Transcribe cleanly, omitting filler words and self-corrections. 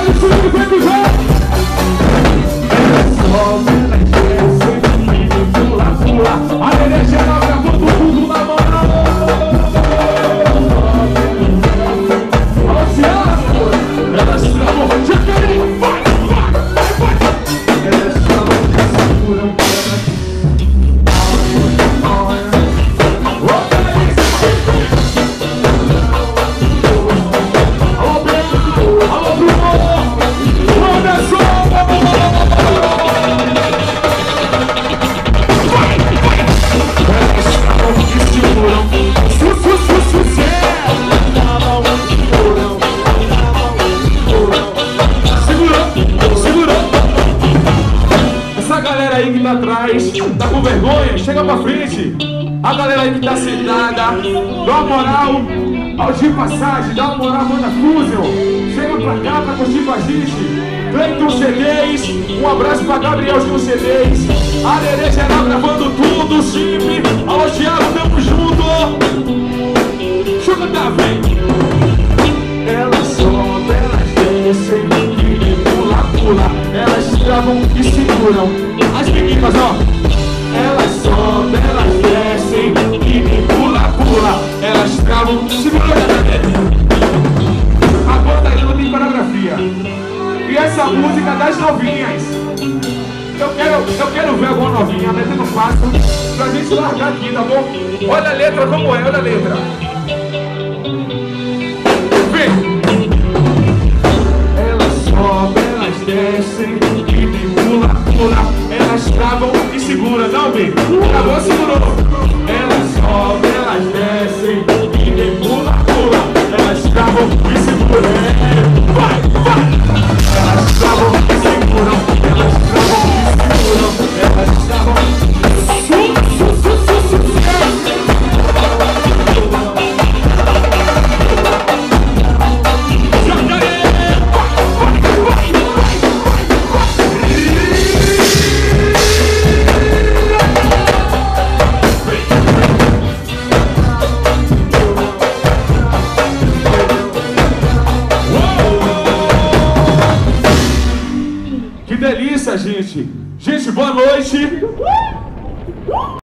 Tá com vergonha? Chega pra frente. A galera aí que tá sentada, dá uma moral ao de passagem, dá uma moral à banda Fusion. Chega pra cá pra curtir com a gente. Cleiton CDs, um abraço pra Gabrielzinho CDs. Arerê geral gravando tudo, Chip. Alô Thiago, tamo junto. Deixa eu cantar, vem. Elas sobem, elas descem, pula, pula. Elas travam e seguram. As meninas, ó. Elas sobem, elas descem, pula, pula. Elas travam e seguram. A banda ainda não tem coreografia. E essa música das novinhas. Eu quero ver alguma novinha metendo fácil pra gente largar aqui, tá bom? Olha a letra como é, olha a letra. Vem! Elas sobem, elas descem, pula, pula. Elas travam e seguram, não, vem? Travou, segurou. Elas sobem, elas descem, pula, pula. Elas travam e seguram. Vai, vai! Elas travam e seguram. Elas travam e seguram. Elas travam. Gente, boa noite.